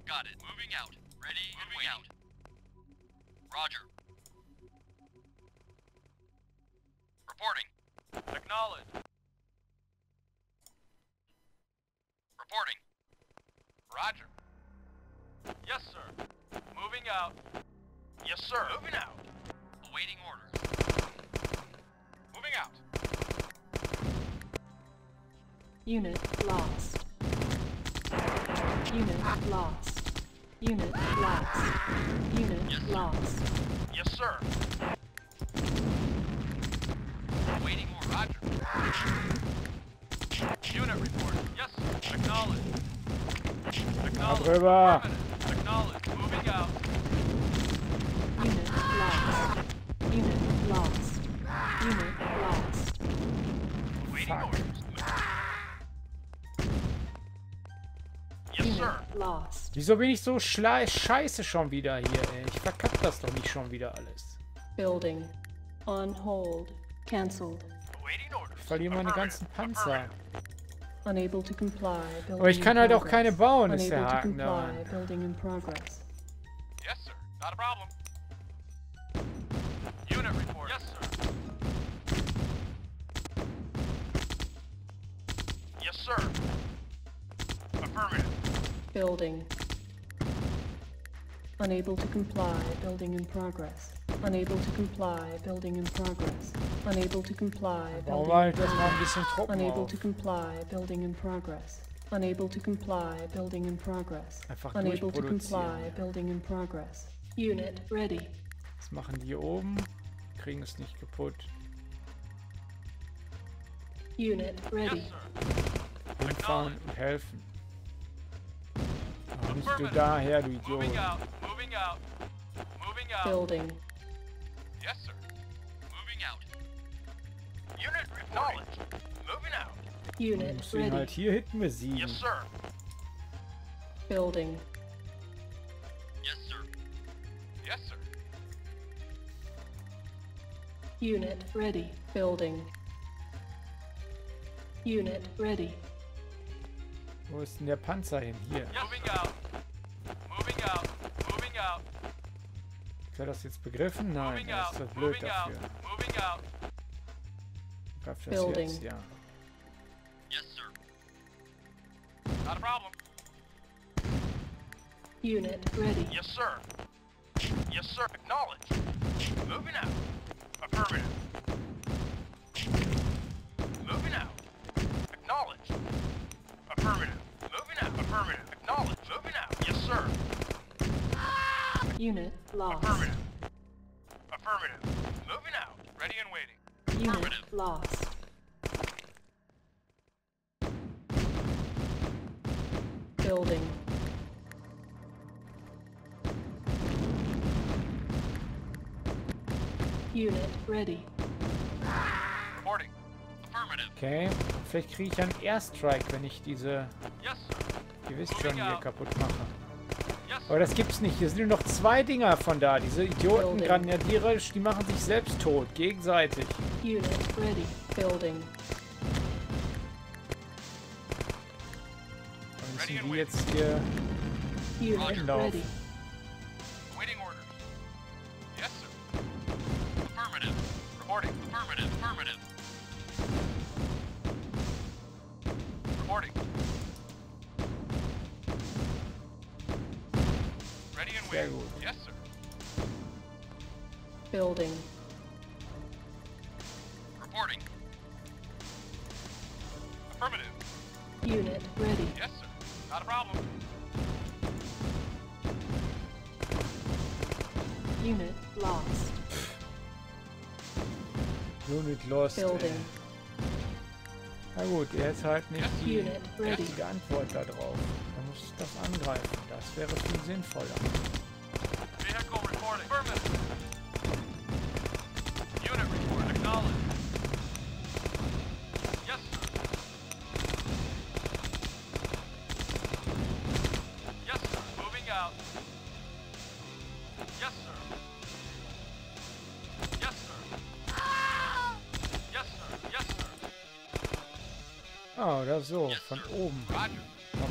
Got it. Moving out. Ready and waiting. Roger. Reporting. Acknowledged. Reporting. Roger. Yes, sir. Moving out. Yes, sir. Moving out. Awaiting orders. Moving out. Unit lost. Unit lost. Unit lost. Unit Yes, sir. lost. Yes, sir. Awaiting order. Roger. Unit report. Yes, sir. Acknowledged. Acknowledged. Darüber. Affirmative. Acknowledged. Moving out. Unit lost. Unit lost. Unit lost. Awaiting Fuck. orders. Yes, Unit sir. lost. Wieso bin ich so scheiße schon wieder hier, ey? Ich verkack das doch nicht schon wieder alles. Building. On hold. Cancelled. Awaiting orders. Ich verliere meine ganzen Panzer. Unable to comply. Building Aber ich kann in halt auch progress. keine bauen, ist der Unable to Haken comply. daran. Building in progress. Yes, sir. Not a problem. Unit report. Yes, sir. Yes, sir. Affirmative. Building. Unable to comply. Building in progress. Unable to comply. Building in progress. Unable to comply. Bauen Building wir halt in erstmal ein progress. bisschen Truppen Unable auf. to comply. Building in progress. Unable to comply. Building in progress. Einfach Unable to durchproduzieren. comply. Building in progress. Unit ready. Was machen die hier oben? Kriegen es nicht kaputt. Unit ready. Yes, sir. Hinfahren und helfen. Aber nicht du daher, du Idiot. Moving out. Moving out. Moving out. Building. Yes, sir. Moving out. Unit acknowledged. Moving out. Unit Musst du ihn ready. halt hier hinten besiegen. Yes, sir. Building. Yes, sir. Yes, sir. Unit ready. Building. Unit ready. Wo ist denn der Panzer hin? Hier. Yes, moving out. Moving out. Moving out. Hat er das jetzt begriffen? Nein, Moving er out. ist so blöd Moving out. dafür. Moving out. Greift das Building. jetzt? Ja. Yes, sir. Not a problem. Unit ready. Yes, sir. Yes, sir. Acknowledged. Moving out. Affirmative. Moving out. Acknowledged. Affirmative. Moving out. Affirmative. Acknowledged. Moving out. Yes, sir. Unit lost. Affirmative. Affirmative. Moving out. Ready and waiting. Unit Affirmative. lost. Building. Unit ready. Reporting. Affirmative. Okay. Vielleicht kriege ich einen Airstrike, wenn ich diese, Yes, sir. ihr wisst schon, hier kaputt mache. Yes, Aber sir. das gibt's nicht. Hier sind nur noch 2 Dinger von da. Diese Idioten-Grenadiere, die machen sich selbst tot. Gegenseitig. Unit ready. Building. Dann müssen die jetzt hier Unit Einlauf. ready. Waiting orders. Yes, sir. Affirmative. Reporting. Affirmative. Affirmative. Reporting. Ready and Sehr waiting. gut. Yes, sir. Building. Reporting. Affirmative. Unit ready. Yes, sir. Not a problem. Unit lost. Unit Lost. Building. Na gut, er ist halt nicht die Unit ready. richtige Antwort da drauf. Man muss das angreifen. Das wäre viel sinnvoller. Vehicle reporting. Affirmative. Unit report. Acknowledged. Yes, sir. Yes, sir. Moving out. Yes, sir. Yes, sir. Yes, sir. Yes, sir. Ah, oder so. Yes, Von sir. oben. Roger. Kann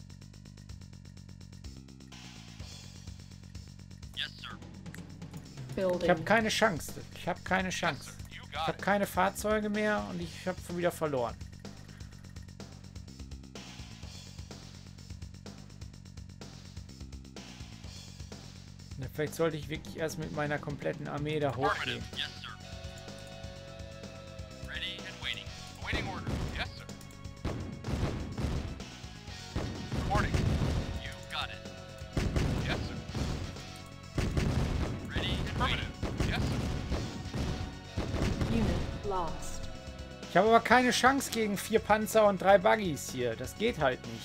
Yes, sir. Ich Building. habe keine Chance. Ich habe keine Yes, Chance. sir. You Ich got habe it. keine Fahrzeuge mehr und ich habe wieder verloren. Na, vielleicht sollte ich wirklich erst mit meiner kompletten Armee da hochgehen. Affirmative. Yes, sir. Ready and waiting. Awaiting order. Yes, sir. Reporting. You got it. Yes, sir. Ready and waiting. Yes, sir. Unit lost. Ich habe aber keine Chance gegen 4 Panzer und 3 Buggies hier. Das geht halt nicht.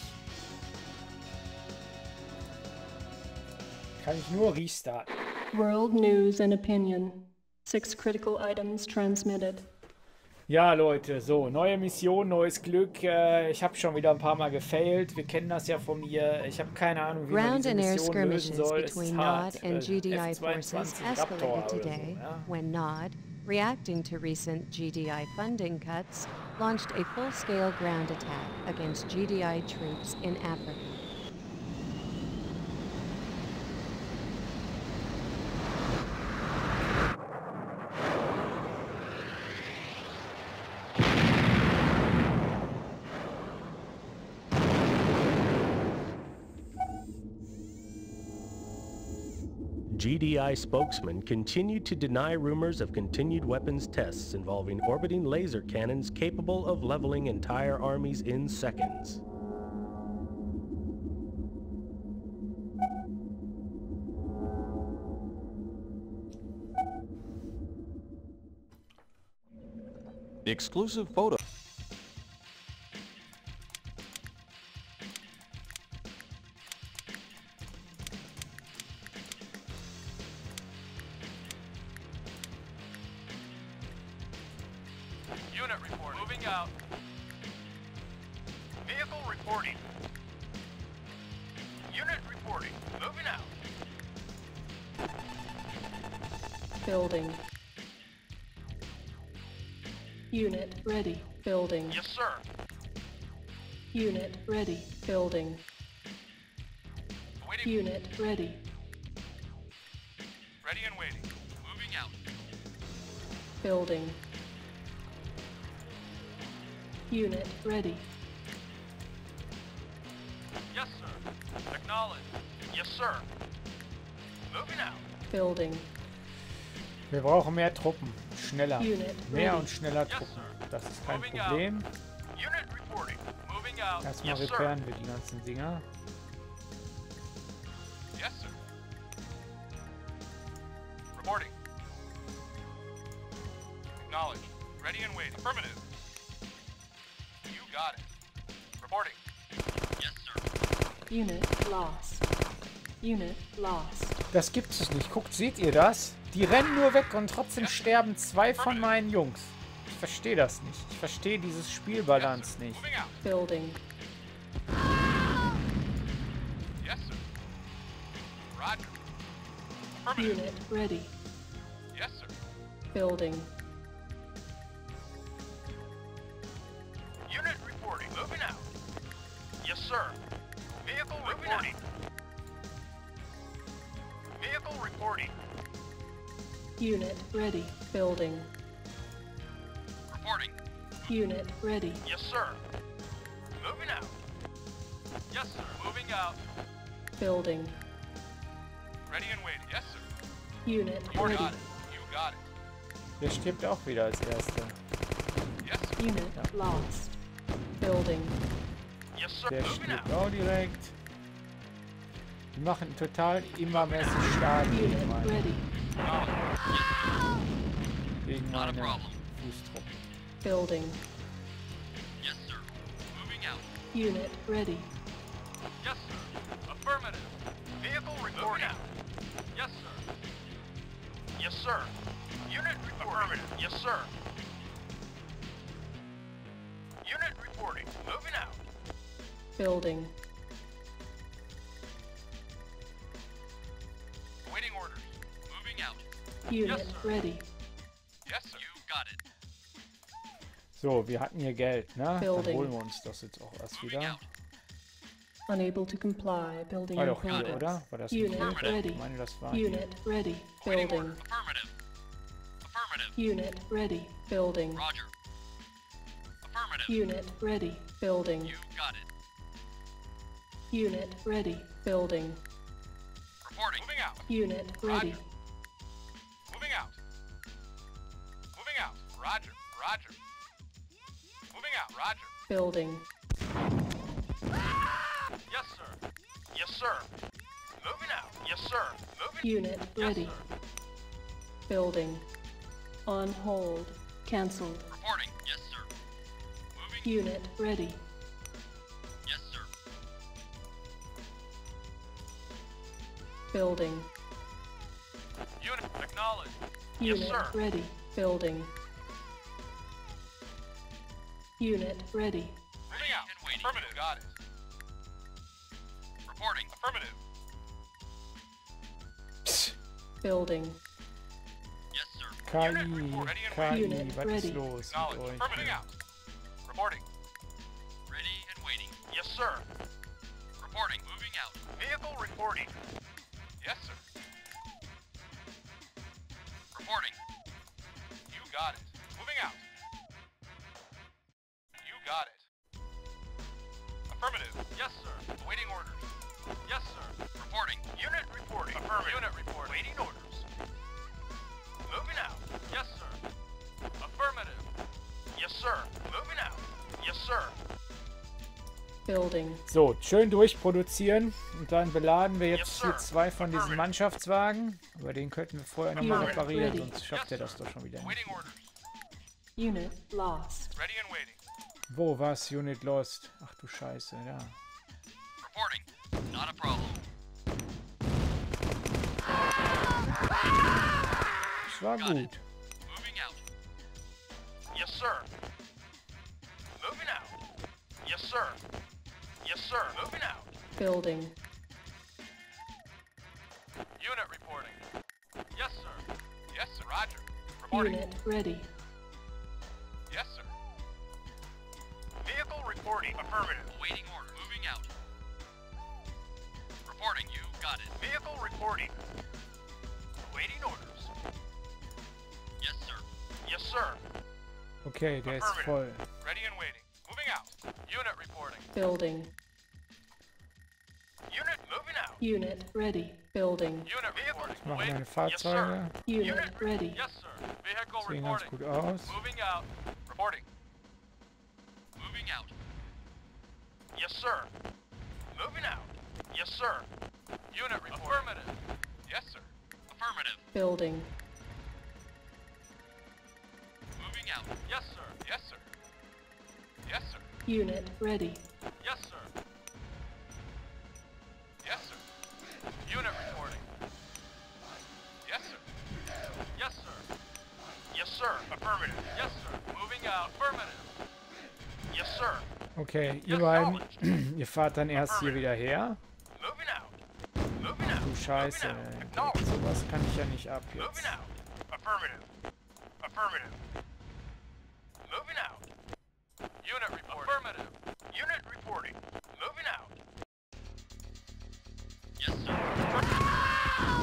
Kann ich nur restarten. World news and opinion. 6 critical items transmitted. Ja, Leute, so, neue Mission, neues Glück. Ich habe schon wieder ein paar Mal gefailt. Wir kennen das ja von mir. Ich habe keine Ahnung, wie man Ground diese and air Mission lösen skirmishes soll. Es ist between hart. NOD and GDI forces F-22 Raptor escalated oder so, today ja. when NOD, reacting to recent GDI funding cuts, launched a full-scale ground attack against GDI troops in Africa. GDI spokesman continued to deny rumors of continued weapons tests involving orbiting laser cannons capable of leveling entire armies in seconds. Exclusive photo. Unit report. Moving out. Vehicle reporting. Unit reporting. Moving out. Building. Unit ready. Building. Yes, sir. Unit ready. Building. Awaiting. Unit ready. Ready and waiting. Moving out. Building. Unit ready. Yes, sir. Acknowledge. Yes, sir. Moving out. Building. Wir brauchen mehr Truppen. Schneller. Unit Mehr ready. und schneller Yes, Truppen. sir. Das ist kein Moving out. Problem. Unit reporting. Moving out. Erstmal Yes, sir. reparieren wir die ganzen Dinger. Yes, sir. Reporting. Acknowledge. Ready and waiting. Affirmative. You got it. Reporting. Yes, sir. Unit lost. Unit lost. Das gibt es nicht. Guckt, seht ihr das? Die rennen nur weg und trotzdem sterben 2 von meinen Jungs. Ich verstehe das nicht. Ich verstehe dieses Spielbalance nicht. Moving out. Building. Yes, sir. Roger. Affirmative. Unit ready. Yes, sir. Building. Unit reporting. Moving out. Yes, sir. Vehicle reporting. Vehicle reporting. Unit ready. Building. Reporting. Unit ready. Yes, sir. Moving out. Yes, sir. Moving out. Building. Ready and waiting. Yes, sir. Unit Reporting. ready. Got it. You got it. Der stirbt auch wieder als Erster. Yes, sir. Unit lost. Building. Yes, sir. Der Moving stirbt out. auch direkt. Die machen total immermäßig stark Unit gegen meine, ready. gegen Not a meine problem. Fußtruppen. Building. Yes, sir. Moving out. Unit ready. Yes, sir. Affirmative. Vehicle reporting. Yes, sir. Yes, sir. Unit reporting. Yes, sir. Unit reporting. Moving out. Building. Awaiting orders. Moving out. Unit Yes, sir. ready. Yes, sir. You got it. So, wir hatten hier Geld, ne? Dann Building. holen wir uns das jetzt auch erst Moving wieder. out. Unable to comply. Building War in doch hier, progress. oder? War das Unit nicht hier? ready. Ich meine, das war hier. Unit ready. Waiting Building. order. Affirmative. Affirmative. Unit ready. Building. Roger. Affirmative. Unit ready. Building. You got it. Unit ready. Building. Reporting. Moving out. Unit ready. Roger. Moving out. Moving out. Roger. Roger. Moving out. Roger. Building. Yes, sir. Yes, sir. Moving out. Yes, sir. Moving. Unit ready. Yes, sir. Building. On hold. Cancelled. Reporting. Yes, sir. Moving. Unit ready. Yes, sir. Building. Unit acknowledged. Unit Yes, sir. ready. Building. Unit ready. Moving out. And waiting. Affirmative. Got it. Reporting. Affirmative. Psst. Building. Yes, sir. KI, Unit report. Ready and KI, waiting. Unit was ist ready. los mit Acknowledged. euch? Affirmative. Out. Reporting. Ready and waiting. Yes, sir. Reporting. Moving out. Vehicle reporting. Yes, sir. Reporting. You got it. Moving out. You got it. Affirmative. Yes, sir. Awaiting orders. Yes, sir. Reporting. Unit reporting. Affirmative. Unit reporting. Waiting orders. Moving out. Yes, sir. Affirmative. Yes, sir. Moving out. Yes, sir. Building. So, schön durchproduzieren. Und dann beladen wir Yes, jetzt sir. hier 2 von diesen Affirmative. Mannschaftswagen. Aber den könnten wir vorher nochmal Unit reparieren, ready. sonst schafft er Yes, das sir. doch schon wieder nicht. Waiting orders. Unit lost. Ready and waiting. Wo war's? Unit Lost. Ach du Scheiße, ja. Reporting. Not a problem. Das war Got gut. it. Moving out. Yes, sir. Moving out. Yes, sir. Yes, sir. Moving out. Building. Unit reporting. Yes, sir. Yes, sir. Roger. Reporting. Unit ready. Yes, sir. Vehicle reporting. Affirmative. Awaiting order. Moving out. Reporting. You got it. Vehicle reporting. Awaiting orders. Yes, sir. Yes, sir. Okay, der ist voll. Ready and waiting. Moving out. Unit reporting. Building. Unit moving out. Unit ready. Building. Unit reporting. Machen Wait. meine Yes, Fahrzeuge. sir. Unit ready. Yes, sir. Vehicle Sehen ganz reporting. gut aus. Moving out. Reporting. Moving out. Yes, sir. Moving out. Yes, sir. Unit reporting. Affirmative. Yes, sir. Affirmative. Building. Moving out. Yes, sir. Yes, sir. Yes, sir. Unit ready. Yes, sir. Yes, sir. Unit reporting. Yes, sir. Yes, sir. Yes, sir. Affirmative. Yes, sir. Moving out. Affirmative. Yes, sir. Okay, ihr beiden, ihr fahrt dann erst hier wieder her. Moving out. Moving out. Du Scheiße, Moving out. ey. Acknowledge. Sowas kann ich ja nicht ab Moving jetzt. out. Affirmative. Affirmative. Moving out. Unit reporting. Affirmative. Unit reporting. Moving out. Yes, sir.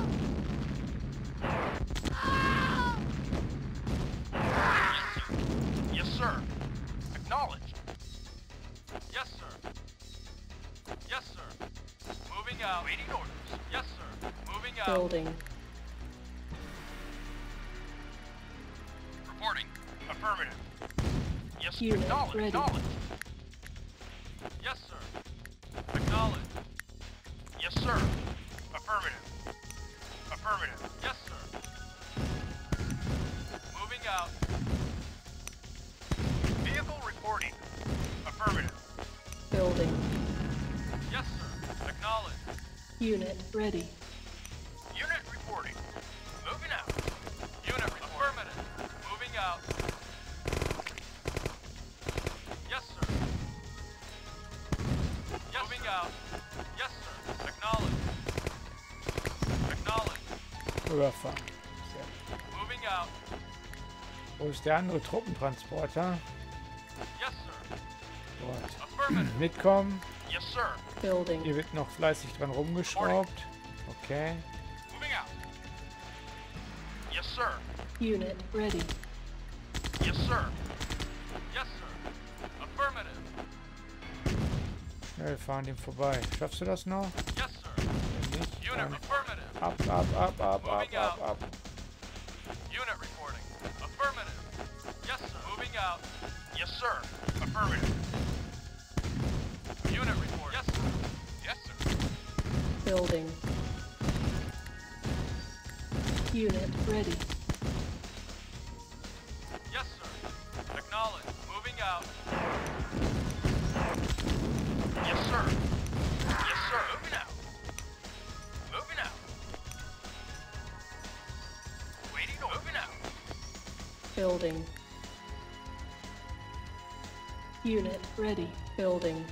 Yes, sir. Acknowledged. Yes, sir. Yes, sir. Moving out. Waiting orders. Yes, sir. Moving out. Building. Reporting. Affirmative. Yes, Unit acknowledged. ready. Acknowledged. Yes, sir. Acknowledged. Yes, sir. Affirmative. Affirmative. Yes, sir. Moving out. Vehicle reporting. Affirmative. Building. Yes, sir. Acknowledged. Unit ready. Unit reporting. Moving out. Unit reporting. Affirmative. Moving out. Yes, sir. Yes, moving out. Yes, sir. Acknowledged. Acknowledged. Rüberfahren. Sehr gut. Moving out. Wo ist der andere Truppentransporter? Yes, sir. Dort. Affirmative. Mitkommen. Yes, sir. Building. Hier wird noch fleißig dran rumgeschraubt. Okay. Moving out. Yes, sir. Unit ready. Yes, sir. Yes, sir. Affirmative. Ja, wir fahren dem vorbei. Schaffst du das noch? Yes, sir. Wenn nicht, Unit dann affirmative. ab. Unit reporting. Affirmative. Yes, sir. Moving out. Yes, sir. Affirmative. Unit report. Yes, sir. Yes, sir. Building. Unit ready. Yes, sir. Acknowledge. Moving out. Yes, sir. Yes, sir. Moving out. Moving out. Waiting. Moving out. Building. Unit ready. Building.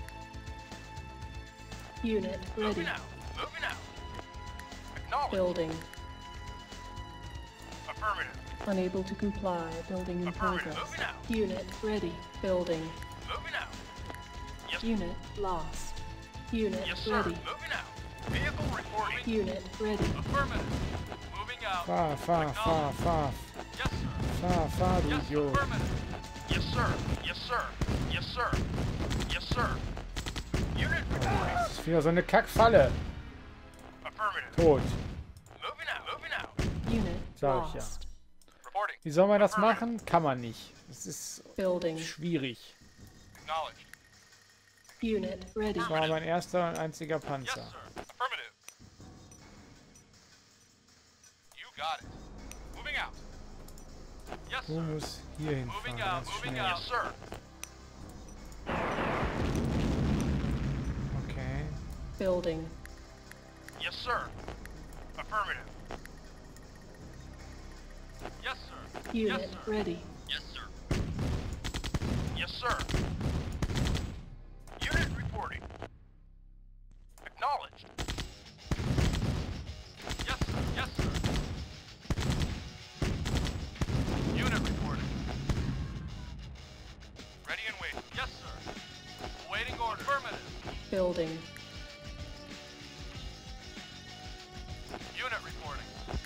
Unit ready. Moving out. Moving out. Acknowledge. Building. Affirmative. Unable to comply. Building in Affirmative. progress. Moving out. Unit ready. Building. Moving out. Yes, Unit lost. Unit yes, sir. ready. Moving out. Vehicle reporting. Unit ready. Affirmative. Moving out. Fahr. Yes, sir. Fahr, du Yes, Idiot. affirmative. Yes, sir. Yes, sir. Yes, sir. Yes, sir. Unit reporting. Das ist wieder so eine Kackfalle. Affirmative. Tot. Moving out. Moving out. Unit Sag ich ja. lost. Reporting. Wie soll man das machen? Kann man nicht. Es ist Building. schwierig. Acknowledged. Unit ready. Das war mein erster und einziger Yes, Panzer. sir. Affirmative. You got it. Moving out. Yes, Du sir. musst hier hinfahren, Moving out. ganz Moving schnell. out. Yes, sir. Okay. Building. Yes, sir. Affirmative. Yes, sir. Unit Yes, sir. ready. Yes, sir. Yes, sir. Unit reporting. Acknowledged. Yes, sir. Yes, sir. Unit reporting. Ready and waiting. Yes, sir. Awaiting order. Affirmative. Building. Unit reporting.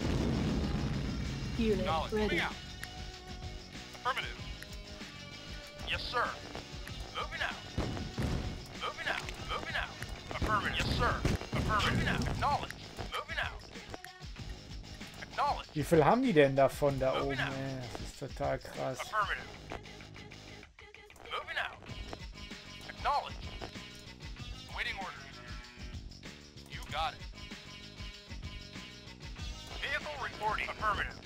Unit Acknowledged. ready. Moving out. Affirmative. Yes, sir. Moving out. Moving out. Moving out. Affirmative. Yes, sir. Affirmative. Moving out. Acknowledged. Moving out. Acknowledged. Wie viel haben die denn davon da Moving oben? out. Das ist total krass. Affirmative. Moving out. Acknowledged. Awaiting orders. You got it. Vehicle reporting. Affirmative.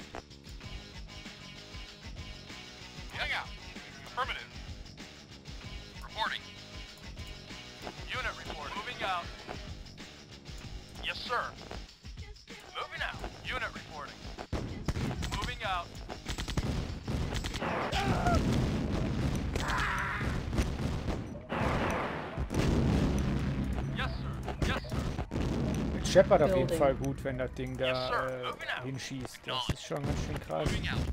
Getting out. Affirmative. Reporting. Unit report. Moving out. Yes, sir. Moving out. Unit reporting. Moving out. Yes, sir. Yes, sir. Mit Shepard auf jeden Building. Fall gut, wenn das Ding Yes, da sir. Moving out. hinschießt. Das ist schon ganz schön krass. Moving out.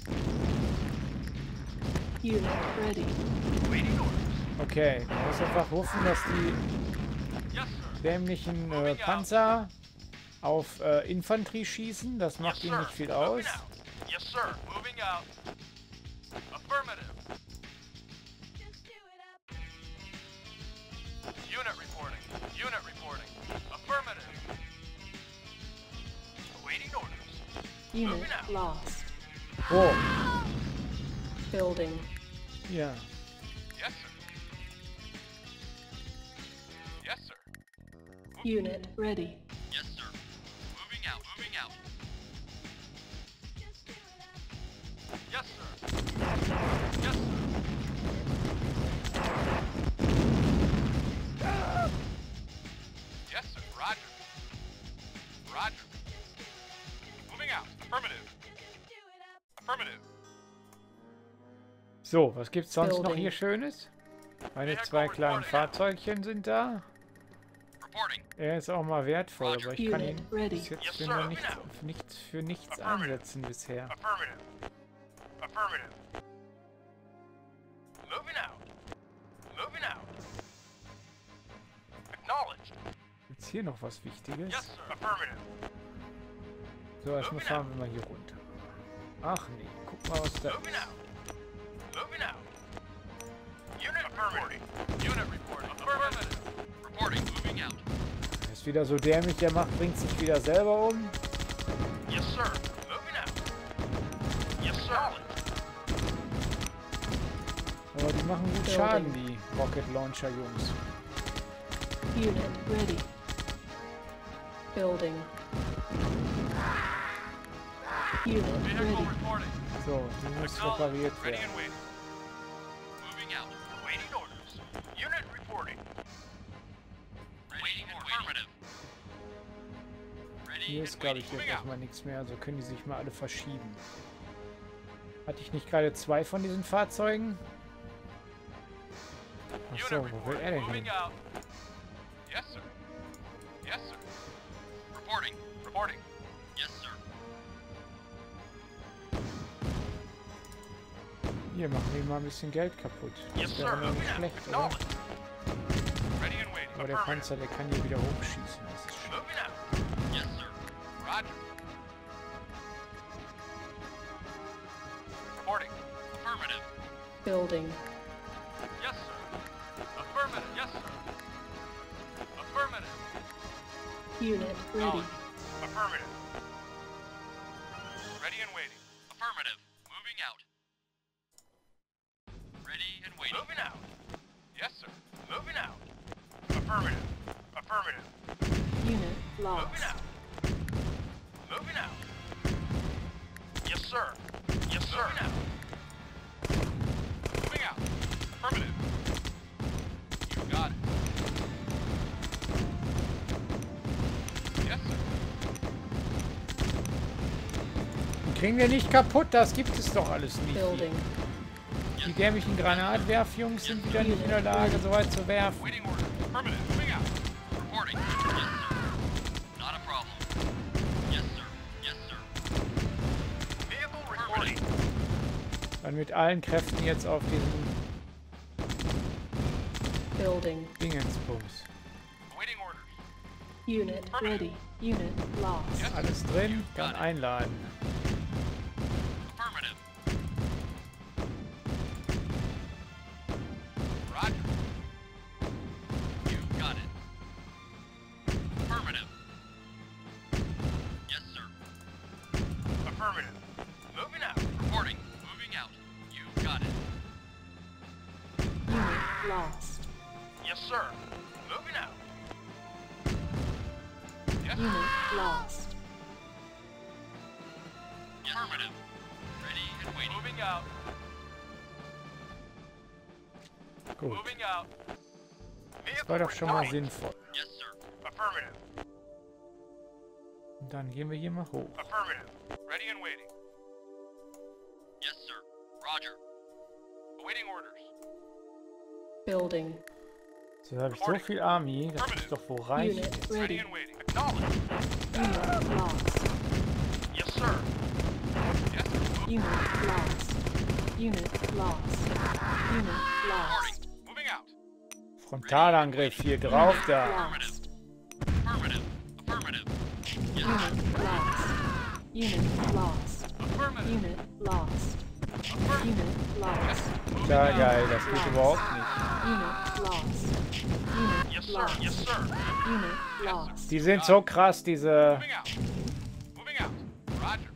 Unit ready. Waiting orders. Okay, man muss einfach hoffen, dass die Yes, sir. dämlichen Panzer auf Infanterie schießen. Das macht Yes, ihnen sir. nicht viel Moving aus. out. Yes, sir. Moving out. Affirmative. Unit reporting. Unit reporting. Affirmative. Awaiting orders. Unit Moving out. lost. Oh, Building. ja. Yes, sir. Yes, sir. Unit ready. Yes, sir. Moving out. Moving out. Yes, sir. Yes, sir. Yes, sir. Roger. Roger. Moving out. Affirmative. Affirmative. So, was gibt's sonst noch Building. hier Schönes? Meine zwei kleinen Fahrzeugchen sind da. Reporting. Er ist auch mal wertvoll, aber ich kann ihn Unit ready. bis jetzt Yes, für, sir. nur nichts, für nichts einsetzen bisher. Affirmative. Affirmative. Moving out. Moving out. Acknowledged. Gibt's hier noch was Wichtiges? Yes, sir. Affirmative. So, erstmal fahren wir mal hier runter. Ach nee, guck mal, was da Moving ist. out. Moving out. Unit reporting. Unit reporting. Affirmative. Reporting. Moving out. Der ist wieder so dämlich, der bringt sich wieder selber um. Yes, sir. Moving out. Yes, sir. Aber die machen gut Schaden, die Rocket Launcher Jungs. Unit ready. Building. Unit Vehicle ready. reporting. So, die muss repariert Ready werden. and waiting. Moving out. Waiting orders. Unit reporting. Waiting affirmative. Ready Hier and ist, glaube ich, waiting. jetzt Moving out. erstmal nichts mehr, also können die sich mal alle verschieben. Hatte ich nicht gerade 2 von diesen Fahrzeugen? Achso, Unit wo will er denn hin? moving out. Yes, sir. Yes, sir. Reporting. Reporting. Yes, sir. Hier, machen wir mal ein bisschen Geld kaputt. Yes, Das sir. wäre noch Moving nicht out. schlecht, oder? Acknowledged. Ready and waiting. Aber der Affirmative. Panzer, der kann hier wieder hochschießen. Das ist schön. Moving out. Yes, sir. Roger. Reporting. Affirmative. Building. Yes, sir. Affirmative. Yes, sir. Affirmative. Unit ready. Acknowledged. Affirmative. Ready and waiting. Affirmative. Moving out. Ready and waiting. Moving out. Yes, sir. Moving out. Affirmative. Affirmative. Unit lost. Moving out. Moving out. Yes, sir. Yes, sir. Moving out. Moving out. Affirmative. You got it. Yes, sir. Die kriegen wir nicht kaputt, das gibt es doch alles nicht. Building. Die dämlichen Granatwerfjungs sind wieder nicht in der Lage, so weit zu werfen. Waiting order. Affirmative. Moving out. Reporting. Yes, sir. Not a problem. Yes, sir. Yes, sir. Vehicle reporting. Dann mit allen Kräften jetzt auf diesen Building. Dingensbums. Awaiting orders. Unit ready. Unit lost. Yes, Alles drin, dann einladen. affirmative. Roger. You got it. Affirmative. Yes, sir. Affirmative. Moving out. Reporting. Moving out. You got it. Unit lost. Yes, sir. Moving out. Yes, Unit sir. lost. Affirmative. Ready and waiting. Moving out. Gut, Moving out. das war doch schon mal sinnvoll. Yes, sir. Affirmative. Und dann gehen wir hier mal hoch. Affirmative. Ready and waiting. Yes, sir. Roger. Awaiting orders. Building. So habe ich so viel Army, das muss doch wohl reichen. Unit Jetzt. Ready ready. and waiting. Acknowledged. Unit lost. Yes, sir. Yes, sir. Unit lost. Unit lost. Unit lost. Reporting. Moving out. Frontalangriff hier drauf da. Lost. Affirmative. Affirmative. Yes, Unit lost. Unit lost. affirmative. Unit lost. Affirmative. Unit lost. Ja, geil, das geht überhaupt nicht. Unit lost. Unit Yes, sir. lost. Yes, sir. Unit lost. Die sind so krass, diese... Moving out. Moving out. Roger.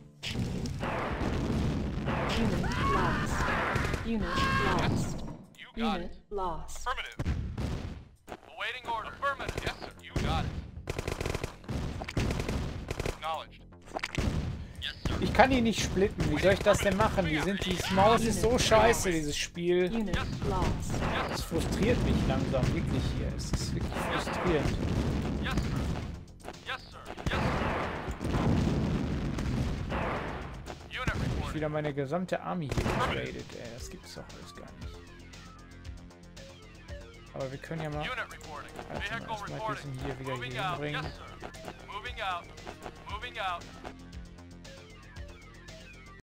Unit lost. Unit lost. You got Unit it. lost. Affirmative. Awaiting order. Affirmative. Yes, sir. You got it. Acknowledged. Yes, sir. Ich kann die nicht splitten, wie soll ich das denn machen? Die Maus ist so scheiße, dieses Spiel. Unit lost. Das frustriert mich langsam, wirklich hier. Es ist wirklich frustrierend. Yes, sir. Yes, sir. Yes, sir. Unit Ich reporting. wieder meine gesamte Army hier getradet, ey. Das gibt's doch alles gar nicht. Aber wir können ja mal... Unit reporting. Warte mal, Vehicle erstmal reporting. diesen hier wieder Moving hier out. hinbringen. Yes, sir. Moving out. Moving out.